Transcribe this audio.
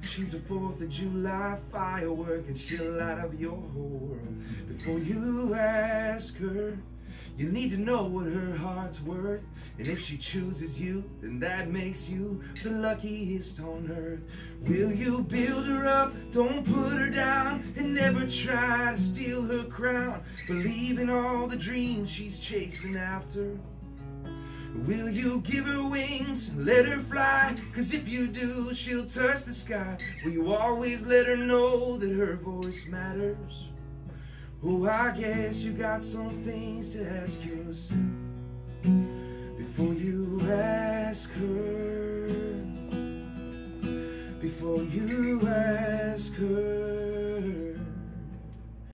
she's a 4th of July firework, and she'll light up your whole world. Before you ask her, you need to know what her heart's worth. And if she chooses you, then that makes you the luckiest on earth. Will you build her up? Don't put her down, and never try to steal her crown. Believe in all the dreams she's chasing after. Will you give her wings and let her fly? 'Cause if you do, she'll touch the sky. Will you always let her know that her voice matters? Oh, I guess you got some things to ask yourself before you ask her. Before you ask her.